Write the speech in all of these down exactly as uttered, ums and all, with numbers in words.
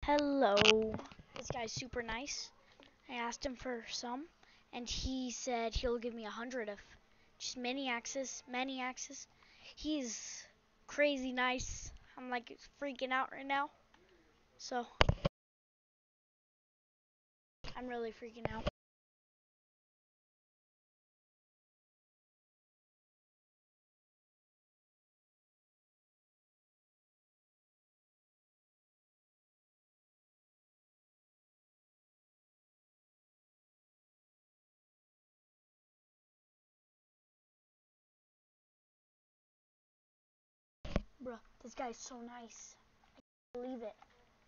Hello. This guy's super nice. I asked him for some, and he said he'll give me a hundred of just mini axes, many axes. He's crazy nice. I'm like freaking out right now. So I'm really freaking out. Bro, this guy's so nice. I can't believe it.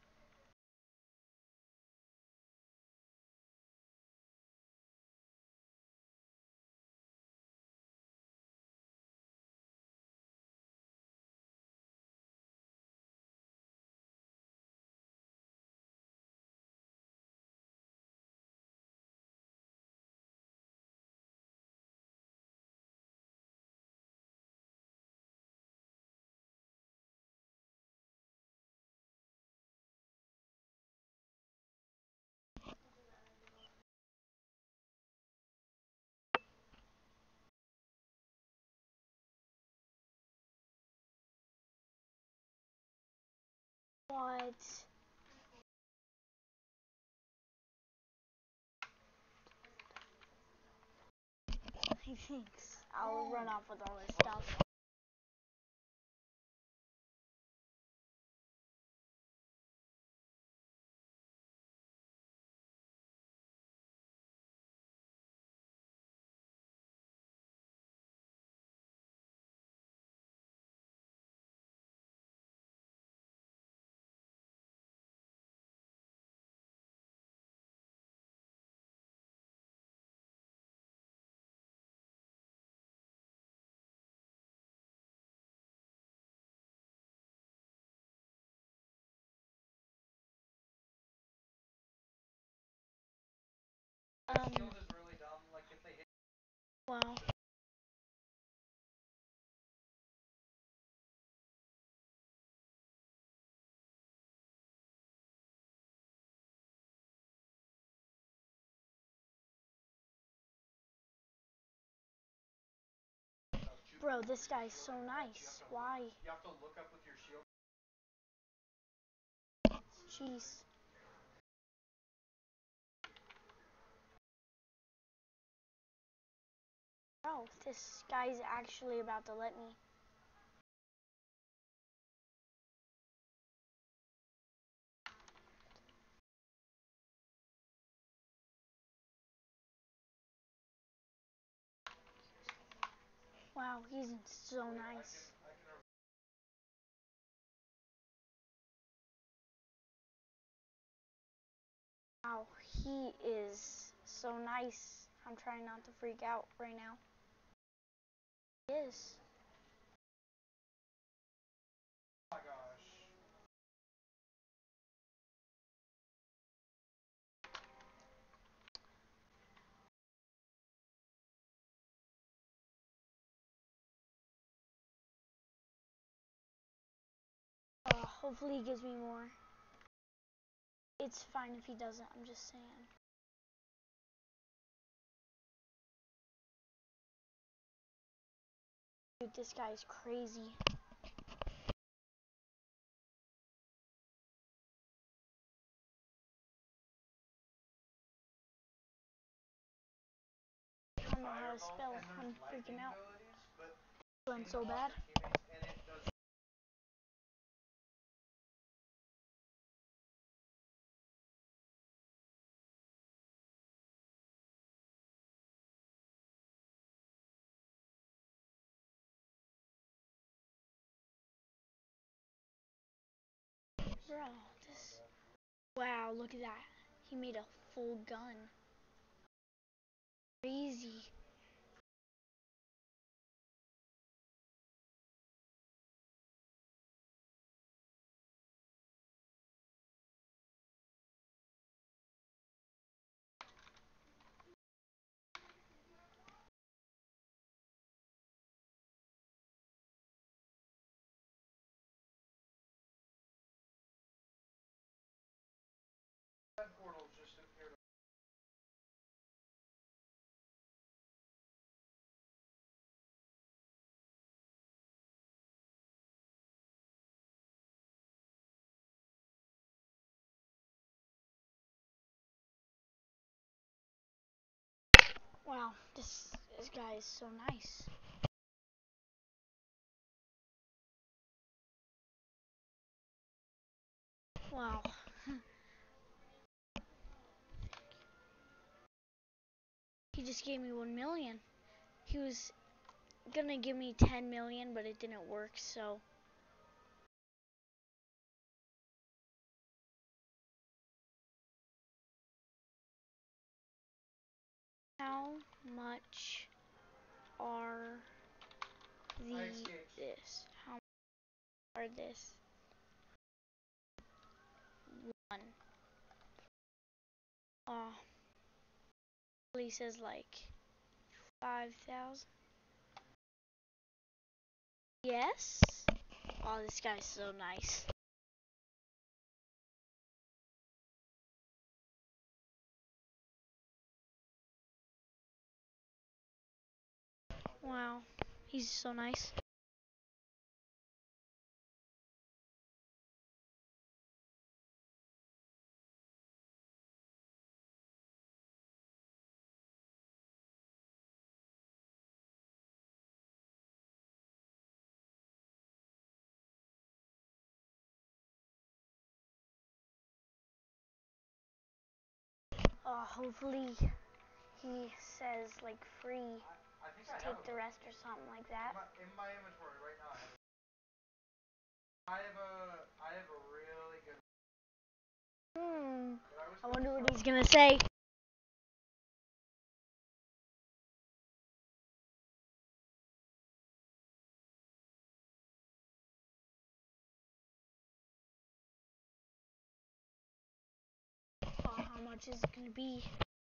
What? He thinks I'll run off with all this stuff. Um, wow. Bro, this guy's so nice. Why? Jeez. Bro, this guy's actually about to let me. Wow, he's so nice. Wow, he is so nice. I'm trying not to freak out right now. He is. Uh, hopefully he gives me more. It's fine if he doesn't, I'm just saying. Dude, this guy's crazy. I don't know how to spell. I'm freaking out. I'm so bad. Bro, this. Wow, look at that. He made a full gun. Crazy. Wow, this this guy is so nice. Wow. He just gave me one million. He was gonna give me ten million, but it didn't work, so. How much are the this? How much are this? One. Oh, he says like five thousand. Yes. Oh, this guy's so nice. Wow, he's so nice. Uh, hopefully he says like free, just take the rest or something like that. In my inventory right now, I have a, I have a really good. Hmm. I wonder what he's gonna say. Oh, how much is it gonna be?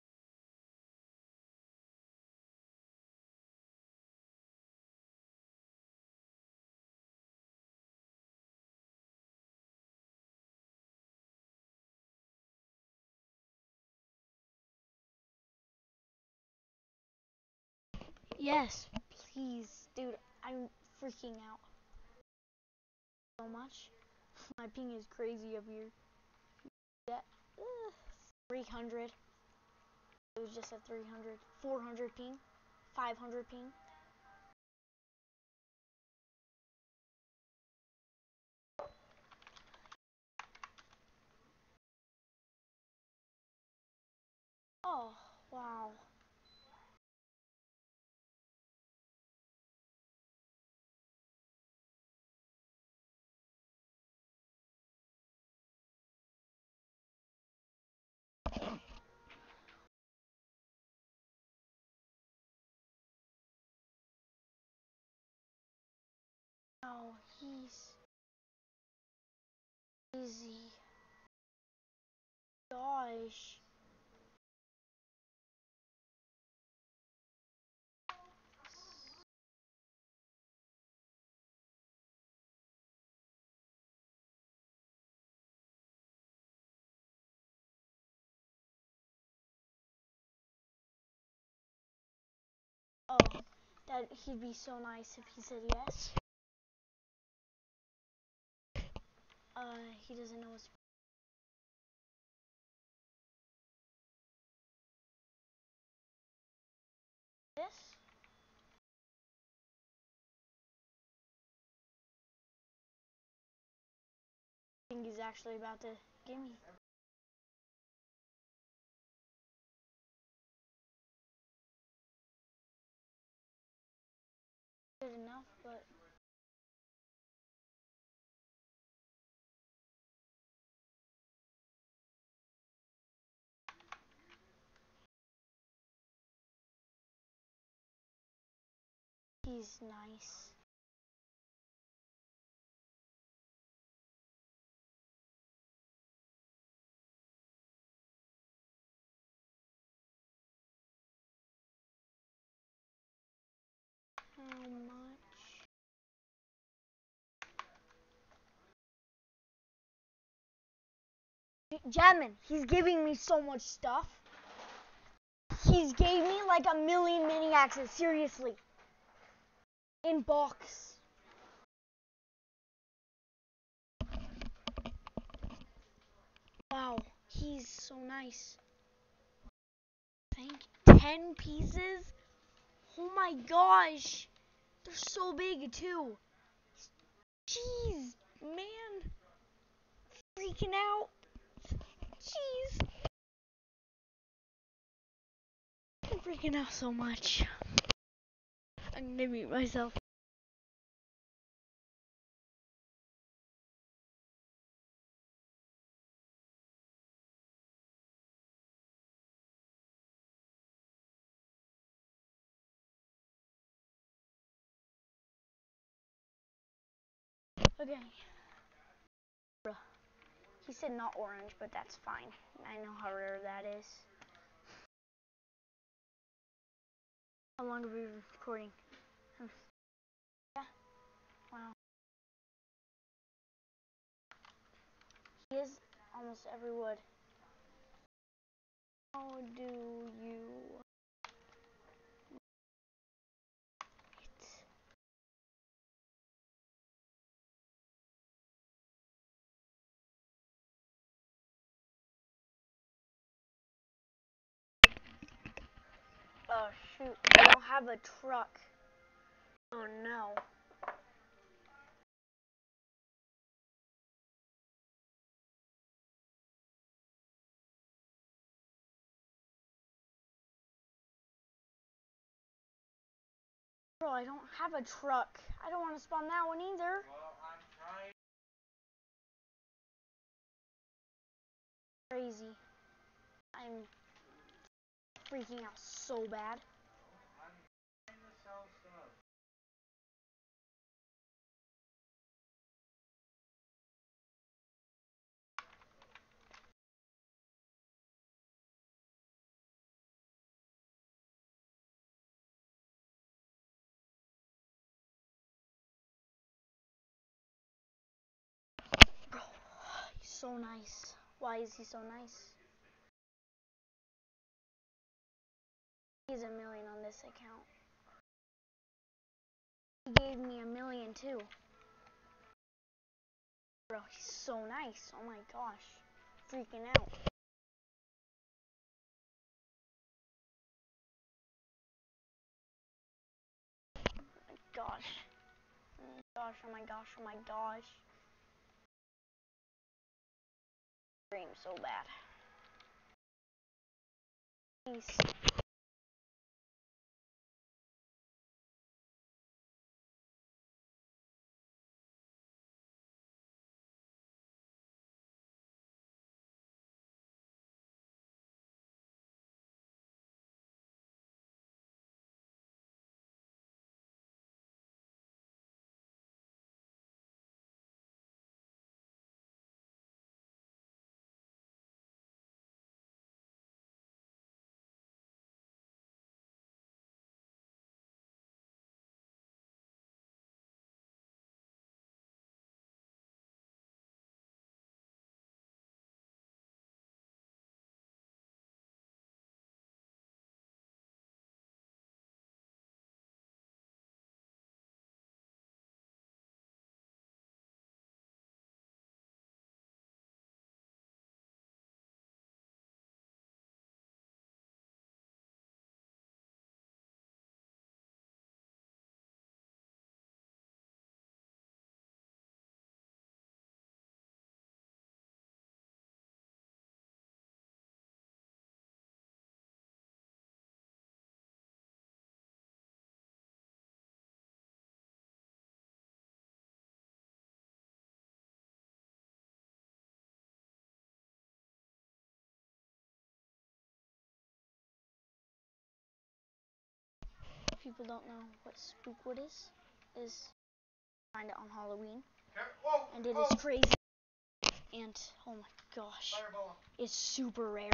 Yes, please, dude. I'm freaking out so much. My ping is crazy up here. Yeah, uh, three hundred. It was just at three hundred. four hundred ping. five hundred ping. Oh, wow. Oh, he's easy. Gosh. Oh, that he'd be so nice if he said yes. Uh, he doesn't know what's this. I think he's actually about to give me. Good enough, but he's nice. How much? Jasmine, he's giving me so much stuff. He's gave me like a million mini axes, seriously. In box. Wow, he's so nice. Thank you. ten pieces. Oh my gosh. They're so big too. Jeez, man. Freaking out. Jeez. I'm freaking out so much. I'm gonna mute myself. Okay. He said not orange, but that's fine. I know how rare that is. How long have we been recording? Yeah. Wow. He is almost every wood. How do you Oh shoot, I don't have a truck. Oh no. Bro, I don't have a truck. I don't want to spawn that one either. Well, I'm trying. Crazy. I'm freaking out so bad. I'm trying to sell stuff. Bro, he's so nice. Why is he so nice? He's a million on this account. He gave me a million too. Bro, he's so nice. Oh my gosh. Freaking out. Oh my gosh. Oh my gosh, oh my gosh, oh my gosh. Scream so bad. Peace. If people don't know what Spookwood is, is find it on Halloween. Whoa, And it whoa. is crazy. And oh my gosh, Fireball. it's super rare.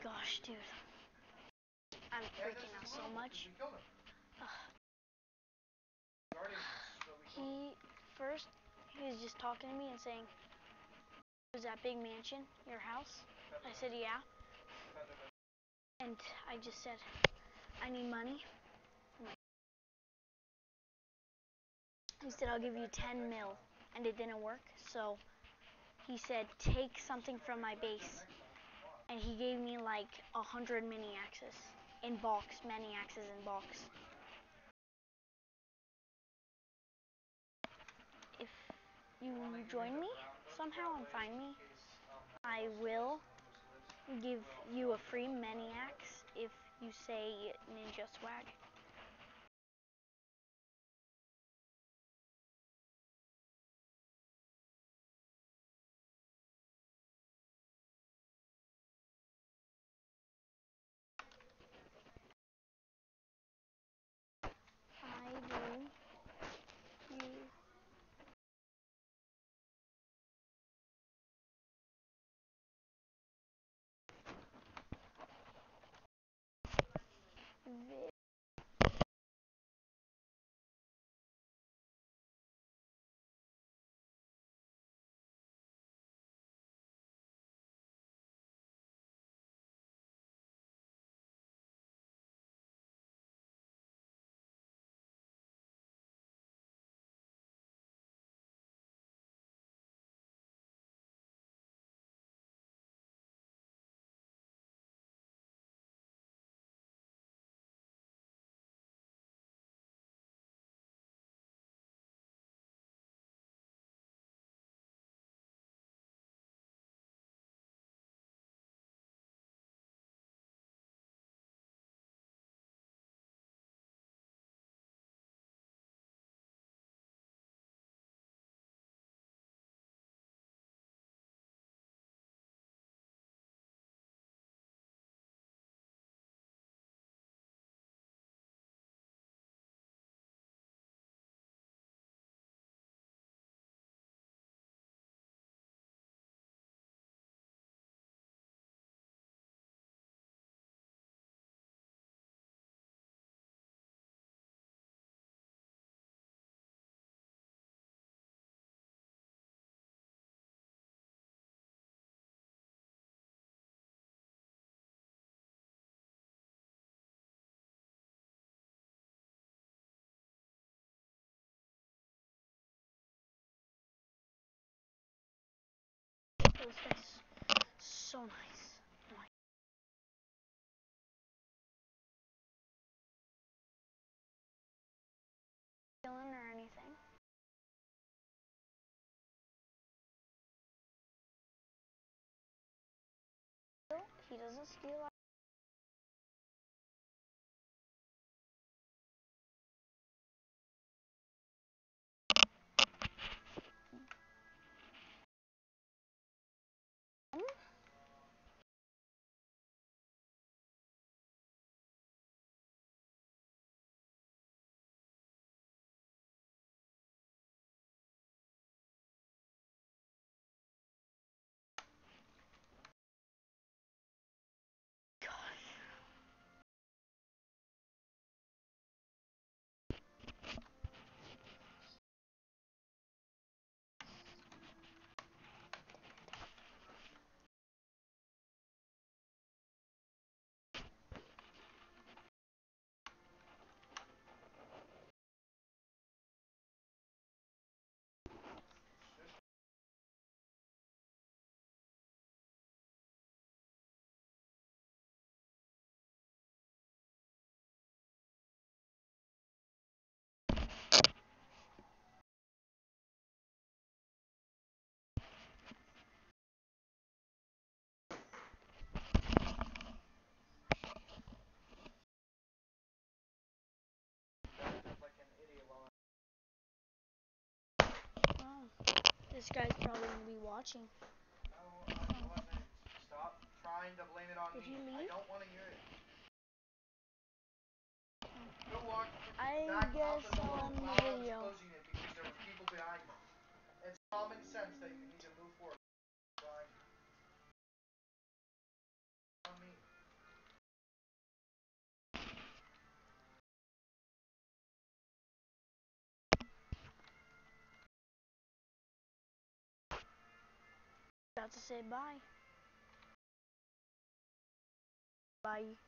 gosh, dude. I'm And freaking this out is so Will, much. 'cause we killed him. Ugh. Guardian was, but we killed him. He, first, he was just talking to me and saying, "Was that big mansion your house?" I said, "Yeah." And I just said, "I need money." He said, "I'll give you ten mil." And it didn't work, so he said, "Take something from my base." And he gave me like a hundred mini axes in box, mini axes in box. If you join me somehow and find me, I will give you a free mini axe if you say Ninja Swag. I do. You. Vi- Those guys, so nice. Oh my. Stealing or anything? He doesn't steal. Like an idiot while Oh, this guy's probably gonna be watching. No, I wasn't. Stop trying to blame it on Did me. he I leave? don't want to hear it. Go walk I back out guess the door I'll end the while I was video. closing it because there was people behind me. It's common sense that you need to move forward behind you. On me. about to say bye. Bye.